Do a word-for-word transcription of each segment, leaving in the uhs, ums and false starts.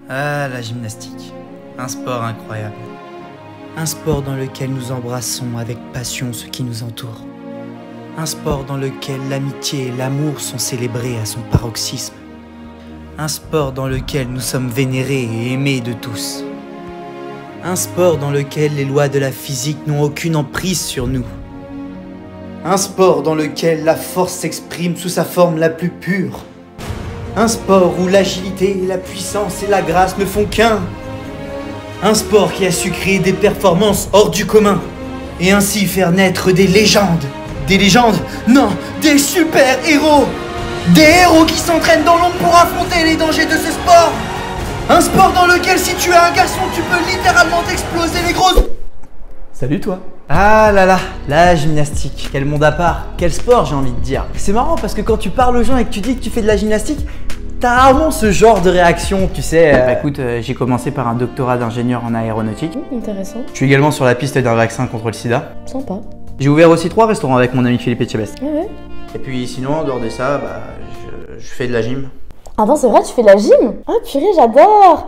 Ah, la gymnastique. Un sport incroyable. Un sport dans lequel nous embrassons avec passion ce qui nous entoure. Un sport dans lequel l'amitié et l'amour sont célébrés à son paroxysme. Un sport dans lequel nous sommes vénérés et aimés de tous. Un sport dans lequel les lois de la physique n'ont aucune emprise sur nous. Un sport dans lequel la force s'exprime sous sa forme la plus pure. Un sport où l'agilité, la puissance et la grâce ne font qu'un. Un sport qui a su créer des performances hors du commun et ainsi faire naître des légendes. Des légendes? Non, des super-héros. Des héros qui s'entraînent dans l'ombre pour affronter les dangers de ce sport. Un sport dans lequel si tu es un garçon, tu peux littéralement t'exploser les grosses... Salut toi. Ah là là, la gymnastique, quel monde à part, quel sport j'ai envie de dire. C'est marrant parce que quand tu parles aux gens et que tu dis que tu fais de la gymnastique, t'as rarement ce genre de réaction, tu sais. Euh... Bah écoute, euh, j'ai commencé par un doctorat d'ingénieur en aéronautique. Mmh, intéressant. Je suis également sur la piste d'un vaccin contre le sida. Sympa. J'ai ouvert aussi trois restaurants avec mon ami Philippe Etchebest. Ah ouais. Et puis sinon, en dehors de ça, bah, je, je fais de la gym. Ah non, c'est vrai, tu fais de la gym? Ah purée, j'adore.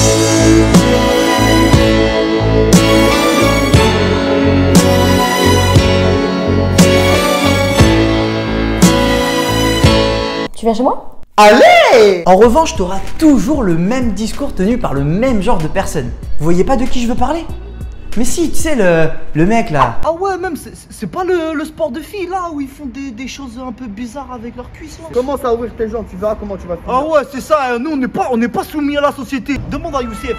Tu viens chez moi? Allez! En revanche, tu auras toujours le même discours tenu par le même genre de personne. Vous voyez pas de qui je veux parler? Mais si, tu sais, le, le mec là. Ah ouais, même, c'est pas le, le sport de filles là où ils font des, des choses un peu bizarres avec leurs cuisses là. Commence à ouvrir tes jambes, tu verras comment tu vas te faire. Ah ouais, c'est ça, nous on n'est pas, on n'est pas soumis à la société. Demande à Youssef.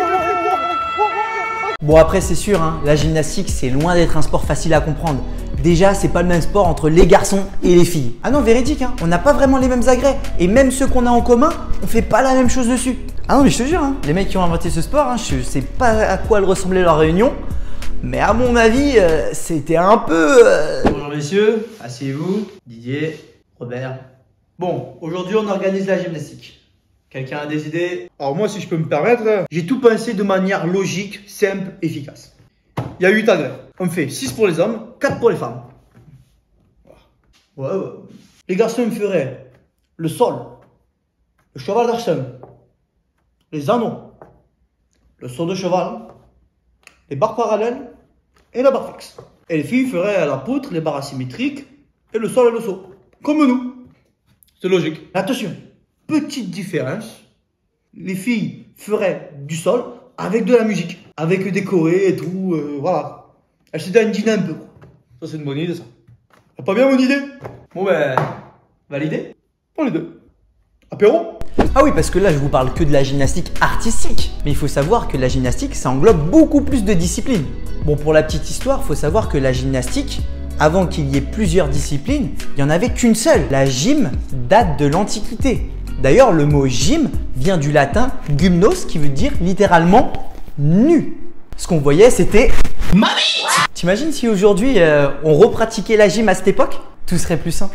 Bon après c'est sûr, hein, la gymnastique c'est loin d'être un sport facile à comprendre. Déjà c'est pas le même sport entre les garçons et les filles. Ah non véridique, hein, on n'a pas vraiment les mêmes agrès. Et même ceux qu'on a en commun, on fait pas la même chose dessus. Ah non mais je te jure, hein, les mecs qui ont inventé ce sport, hein, je sais pas à quoi elle ressemblait leur réunion. Mais à mon avis, euh, c'était un peu... Euh... Bonjour messieurs, asseyez-vous. Didier, Robert. Bon, aujourd'hui on organise la gymnastique. Quelqu'un a des idées? Alors moi, si je peux me permettre, j'ai tout pensé de manière logique, simple, efficace. Il y a huit agrès. On fait six pour les hommes, quatre pour les femmes. Ouais, ouais. Les garçons me feraient le sol, le cheval d'arçon, les anneaux, le saut de cheval, les barres parallèles et la barre fixe. Et les filles feraient la poutre, les barres asymétriques et le sol et le saut. Comme nous. C'est logique. Attention. Petite différence, les filles feraient du sol avec de la musique, avec des chorés et tout, euh, voilà. Elles se dandinent un peu. Ça c'est une bonne idée ça. Ah, pas bien mon idée? Bon ben, validé pour les deux. Apéro? Ah oui, parce que là je vous parle que de la gymnastique artistique. Mais il faut savoir que la gymnastique ça englobe beaucoup plus de disciplines. Bon pour la petite histoire, il faut savoir que la gymnastique, avant qu'il y ait plusieurs disciplines, il n'y en avait qu'une seule. La gym date de l'Antiquité. D'ailleurs, le mot gym vient du latin gymnos qui veut dire littéralement nu. Ce qu'on voyait, c'était ma bite. T'imagines si aujourd'hui euh, on repratiquait la gym à cette époque? Tout serait plus simple.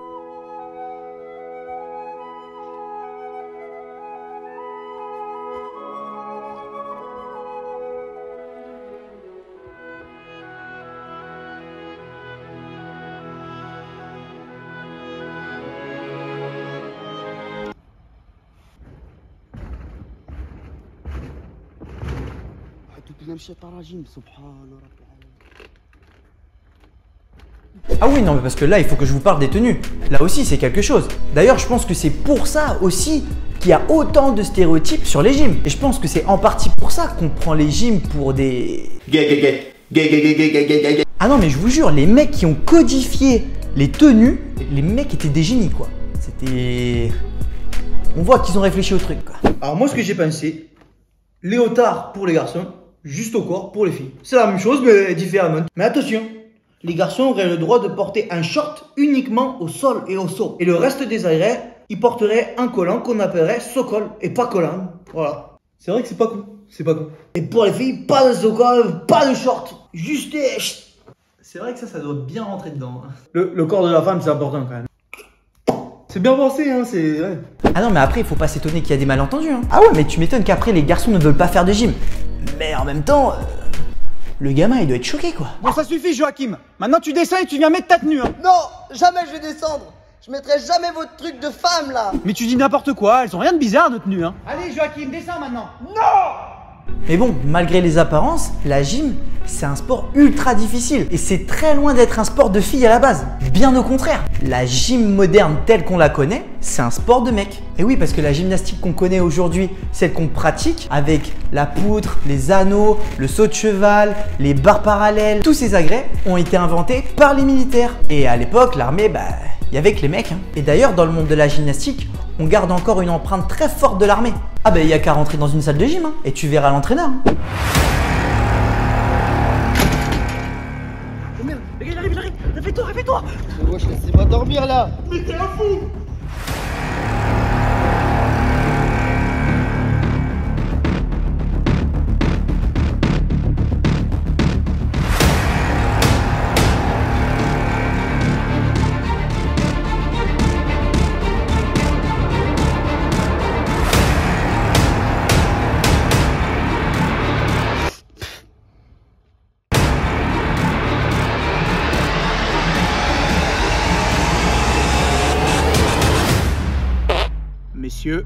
Ah oui, non, mais parce que là, il faut que je vous parle des tenues. Là aussi, c'est quelque chose. D'ailleurs, je pense que c'est pour ça aussi qu'il y a autant de stéréotypes sur les gyms. Et je pense que c'est en partie pour ça qu'on prend les gyms pour des... Gay, gay, gay. Gay, gay, gay, gay, gay, gay, gay. Ah non, mais je vous jure, les mecs qui ont codifié les tenues, les mecs étaient des génies, quoi. C'était... On voit qu'ils ont réfléchi au truc, quoi. Alors moi, ce que j'ai pensé, léotard pour les garçons, juste au corps pour les filles. C'est la même chose, mais différemment. Mais attention, les garçons auraient le droit de porter un short uniquement au sol et au saut. Et le reste des agrès, ils porteraient un collant qu'on appellerait socol et pas collant. Voilà. C'est vrai que c'est pas con. C'est pas con. Et pour les filles, pas de socol, pas de short. Juste des... C'est vrai que ça, ça doit bien rentrer dedans. Le, le corps de la femme, c'est important quand même. C'est bien pensé, hein, c'est... Ouais. Ah non, mais après, il faut pas s'étonner qu'il y a des malentendus, hein. Ah ouais, mais tu m'étonnes qu'après, les garçons ne veulent pas faire de gym. Mais en même temps... Euh... Le gamin, il doit être choqué, quoi. Bon, ça suffit, Joachim. Maintenant, tu descends et tu viens mettre ta tenue, hein. Non, jamais je vais descendre. Je mettrai jamais votre truc de femme là. Mais tu dis n'importe quoi, elles ont rien de bizarre nos tenues, hein. Allez, Joachim, descends maintenant. Mais bon, malgré les apparences, la gym, c'est un sport ultra difficile et c'est très loin d'être un sport de filles à la base. Bien au contraire, la gym moderne telle qu'on la connaît, c'est un sport de mecs. Et oui, parce que la gymnastique qu'on connaît aujourd'hui, celle qu'on pratique avec la poutre, les anneaux, le saut de cheval, les barres parallèles, tous ces agrès ont été inventés par les militaires. Et à l'époque, l'armée, bah, il y avait que les mecs. Hein. Et d'ailleurs, dans le monde de la gymnastique, on garde encore une empreinte très forte de l'armée. Ah bah il y a qu'à rentrer dans une salle de gym hein, et tu verras l'entraîneur. Hein. Oh merde, les gars, il arrive, il arrive. Réveille-toi, réveille-toi. Mais wesh, laissez-moi dormir là. Mais t'es un fou. Messieurs,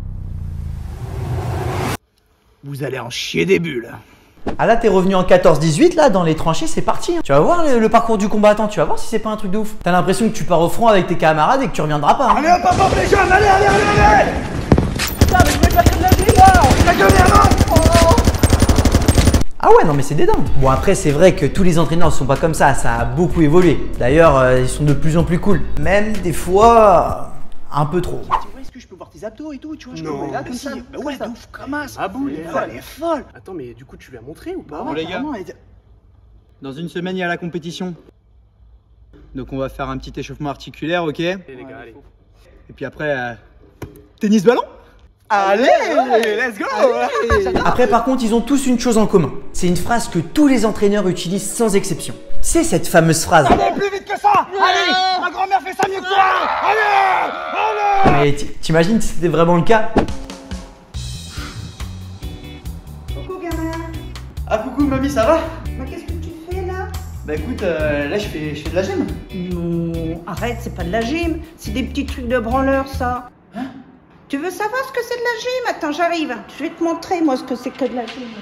vous allez en chier des bulles. Ah là t'es revenu en quatorze dix-huit là dans les tranchées, c'est parti. Hein. Tu vas voir le, le parcours du combattant, tu vas voir si c'est pas un truc de ouf. T'as l'impression que tu pars au front avec tes camarades et que tu reviendras pas. Hein. Allez hop hop hop les jeunes, allez allez allez allez. Putain mais je vais faire que de la vie là. Ta gueule oh. Ah ouais non mais c'est des dingues. Bon après c'est vrai que tous les entraîneurs ne sont pas comme ça, ça a beaucoup évolué. D'ailleurs euh, ils sont de plus en plus cool. Même des fois un peu trop. Est-ce que je peux voir tes abdos et tout, tu vois, je peux Non, là mais comme si. ça. Bah ouais, de ouf, ramasse. Ah bon, elle est folle, elle est folle. Attends, mais du coup, tu lui as montré ou pas? Bon, les gars, Apparemment, elle est- dans une semaine, il y a la compétition. Donc on va faire un petit échauffement articulaire, ok? Et Allez, les gars, allez. puis après, euh, tennis ballon? Allez, let's go. Après par contre ils ont tous une chose en commun. C'est une phrase que tous les entraîneurs utilisent sans exception. C'est cette fameuse phrase. Allez, plus vite que ça. Allez, ma grand-mère fait ça mieux que toi. Allez, allez. Mais t- t'imagines si c'était vraiment le cas? Coucou gamin, Ah, coucou, mamie, ça va? bah, qu'est-ce que tu fais là? Bah écoute, euh, là je fais, je fais de la gym. Non, arrête, c'est pas de la gym, c'est des petits trucs de branleur ça. Hein? Tu veux savoir ce que c'est de la gym? Attends, j'arrive. Je vais te montrer moi ce que c'est que de la gym.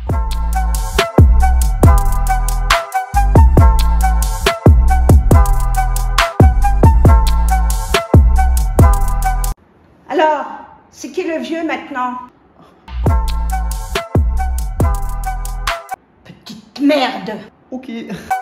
Alors, c'est qui le vieux maintenant? Petite merde. Ok.